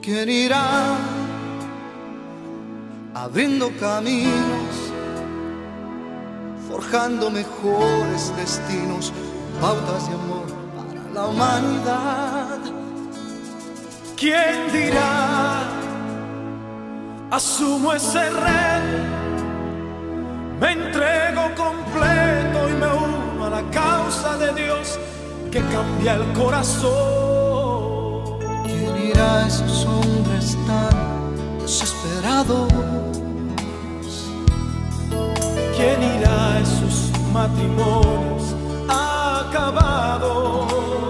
¿Quién irá abriendo caminos, forjando mejores destinos, pautas de amor para la humanidad? ¿Quién dirá? Asumo ese reto, me entrego completo y me uno a la causa de Dios que cambia el corazón. ¿Quién irá a esos hombres tan desesperados? ¿Quién irá a esos matrimonios acabados?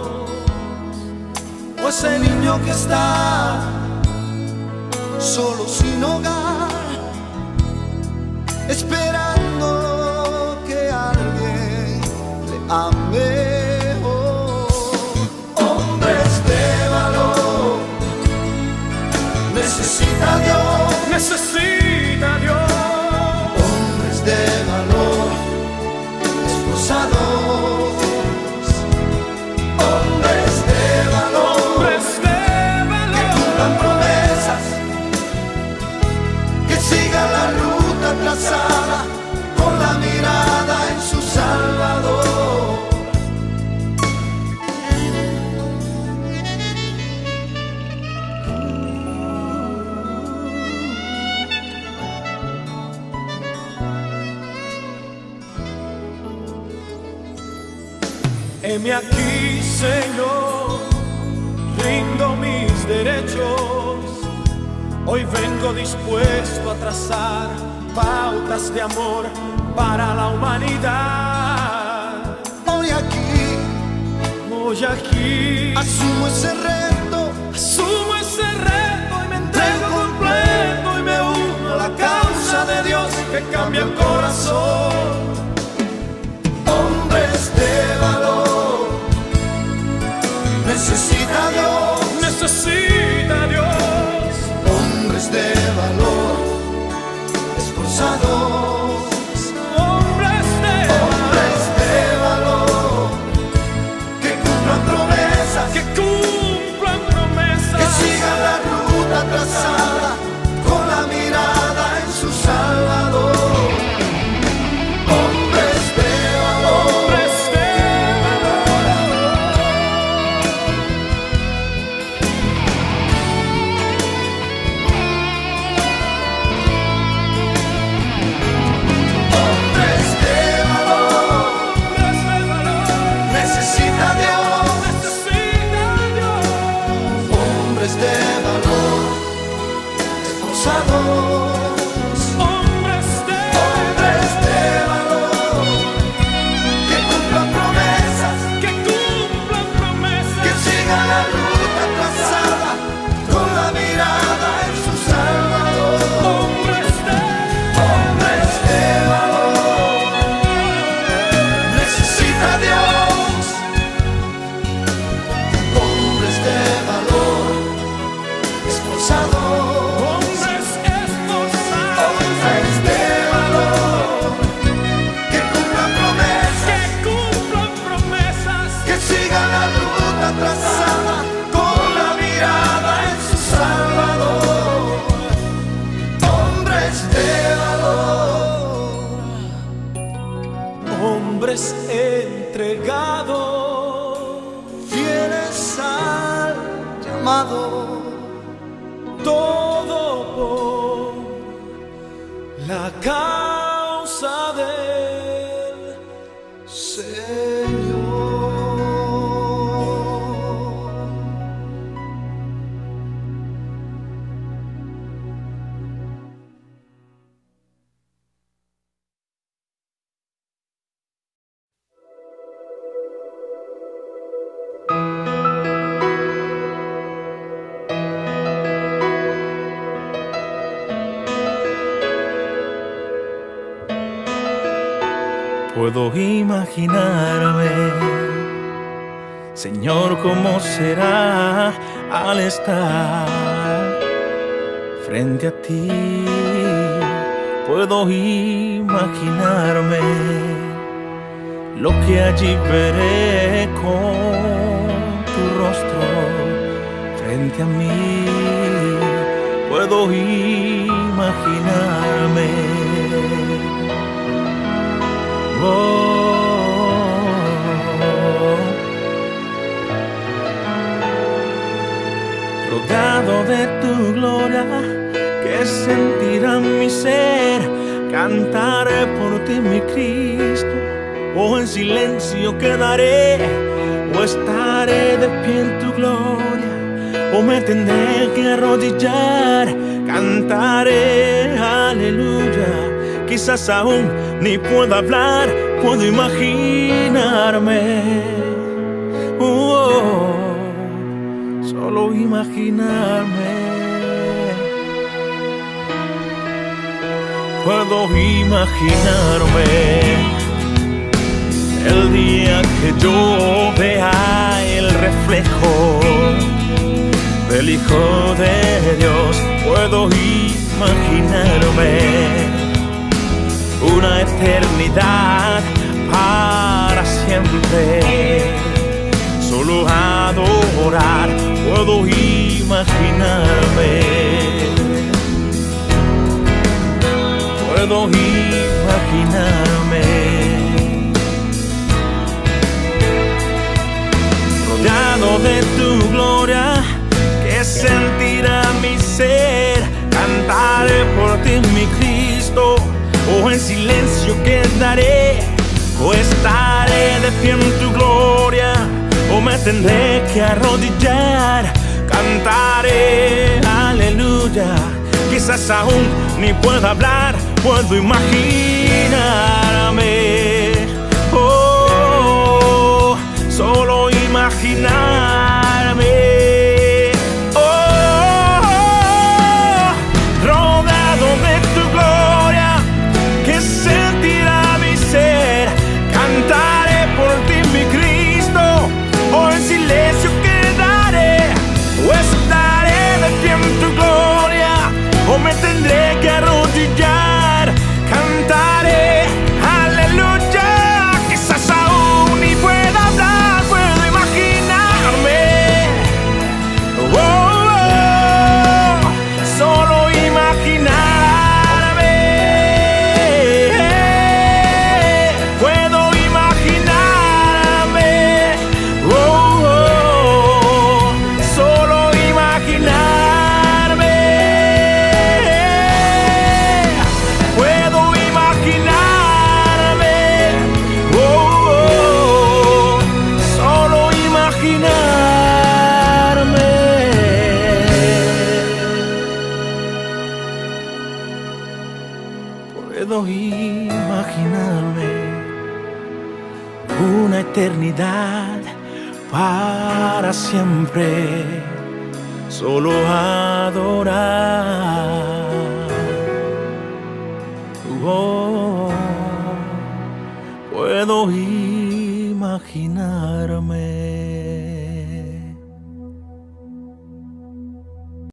O ese niño que está solo sin hogar, esperando que alguien le ame. Necesita Dios, necesita Dios. Hombres de valor, esforzados. Hombres de valor, hombres de valor, que cumplan promesas, que sigan la ruta trazada con la mirada en su Salvador. Heme aquí, Señor, rindo mis derechos. Hoy vengo dispuesto a trazar pautas de amor para la humanidad. Hoy aquí asumo ese reto y me entrego completo y me uno a la causa de Dios que cambia el corazón. Hombres de valor, necesita Dios, necesita Dios. Hombres de valor, esforzados. Hombres de valor, que cumplan promesas, que sigan la ruta trazada con la mirada en su Salvador. Hombres de valor, necesita Dios, hombres de valor, esforzados. hombres de valor, que cumplan promesas, que sigan la ruta trazada con la mirada en su Salvador. Hombres de valor, necesita Dios. Hombres de valor, esforzados. Hombres de valor, que cumplan promesas, que sigan la ruta trazada con la mirada en su Salvador. Hombres de valor, hombres entregados, fieles al llamado, todo por la causa del Señor. Puedo imaginarme, Señor, cómo será al estar frente a ti. Puedo imaginarme lo que allí veré con tu rostro frente a mí. puedo imaginarme. Rodeado de tu gloria, que sentirá mi ser. Cantaré por ti, mi Cristo, o en silencio quedaré, o estaré de pie en tu gloria, o me tendré que arrodillar. Cantaré, aleluya. Quizás aún ni puedo hablar, puedo imaginarme. Solo imaginarme. Puedo imaginarme el día que yo vea el reflejo del Hijo de Dios. Puedo imaginarme una eternidad para siempre, solo adorar. Puedo imaginarme, puedo imaginarme, rodeado de tu gloria, que sentirá mi ser. Cantaré por ti, mi Cristo, o en silencio quedaré, o estaré de pie en tu gloria, o me tendré que arrodillar. Cantaré, aleluya. Quizás aún ni puedo hablar, puedo imaginarme. Solo imaginarme. Rodeado de tu gloria, que sentirá mi ser. Cantaré por ti, mi Cristo, o en silencio quedaré, o estaré de pie en tu gloria, o me tendré que arrodillar. Cantaré, aleluya. Quizás aún ni pueda hablar, puedo imaginarme. Solo imaginarme. Puedo imaginarme. Solo imaginarme. Puedo imaginarme. Solo imaginarme. Puedo imaginarme una eternidad para siempre, solo adorar. Puedo imaginarme.